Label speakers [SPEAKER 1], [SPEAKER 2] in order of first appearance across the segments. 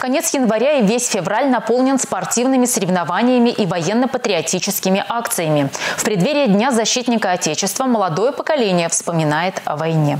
[SPEAKER 1] Конец января и весь февраль наполнен спортивными соревнованиями и военно-патриотическими акциями. В преддверии Дня защитника Отечества молодое поколение вспоминает о войне.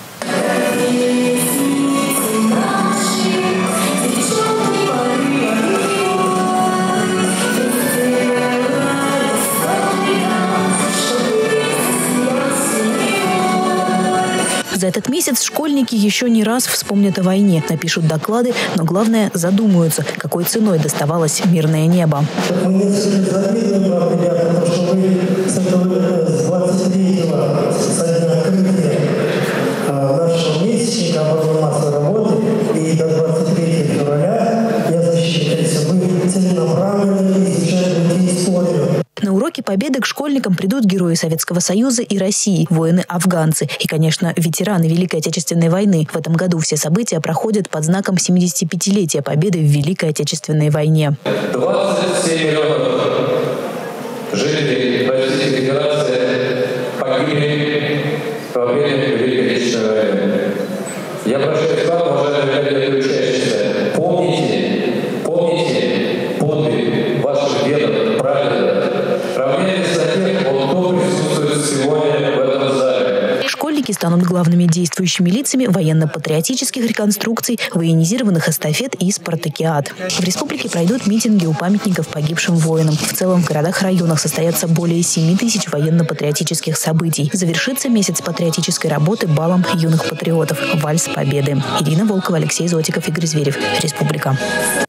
[SPEAKER 2] За этот месяц школьники еще не раз вспомнят о войне, напишут доклады, но главное – задумаются, какой ценой доставалось мирное небо.
[SPEAKER 3] Мы несколько завидуем вам, ребята, потому что вы с 23-го, со дня открытия нашего месячника обороны массовой работы и до 23 февраля я защищаю, вы целенаправленно изучаете историю.
[SPEAKER 2] На уроки Победы к школьникам придут герои Советского Союза и России, воины-афганцы и, конечно, ветераны Великой Отечественной войны. В этом году все события проходят под знаком 75-летия Победы в Великой Отечественной войне.
[SPEAKER 4] 27 миллионов жителей Российской Федерации погибли во время Великой Отечественной войны. Я прошу вас, уважаемые учащиеся, помните подвиг ваших дедов, прадедов. Равняйтесь за тех, кто присутствует сегодня в этом зале.
[SPEAKER 2] Школьники станут главными действующими лицами военно-патриотических реконструкций, военизированных эстафет и спартакиад. В республике пройдут митинги у памятников погибшим воинам. В целом в городах-районах состоятся более 7 тысяч военно-патриотических событий. Завершится месяц патриотической работы балом юных патриотов «Вальс Победы». Ирина Волкова, Алексей Зотиков, Игорь Зверев. Республика.